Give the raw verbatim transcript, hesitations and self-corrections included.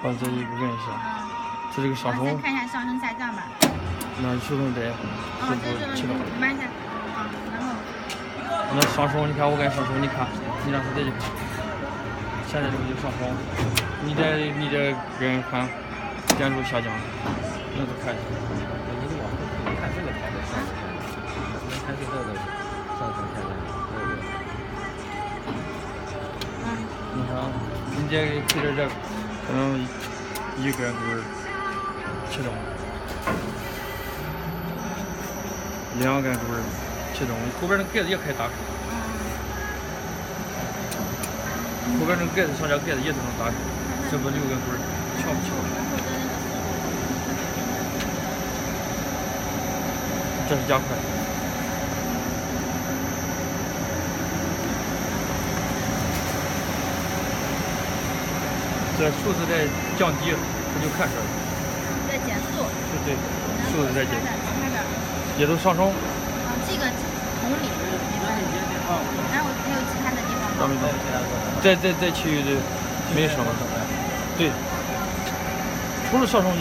把这一个摁一下，这这个上升。 先看一下上升下降吧。 那手动带哦，这是启动。 慢一下。啊，然后。 那上升，你看我给上升，你看，你让它在这看。现在这个就上升，你这你这人看，点住下降，那就开始。 你往后看这个台的上升，能看出它的上升下降。 嗯。 你看，你这推着这，可能一个棍启动，两个棍启动，后边那盖子也可以打开。后边这个盖子上这盖子也都能打开，这不六个棍翘不翘？这是加快。这数字在降低，它就看出来了。 在减速。 对对，数字在减。 开点。 也都上升。 啊，这个同理。 啊。 然后还有其他的地方吗？ 没有。在在在其余的没什么。对。除了上升。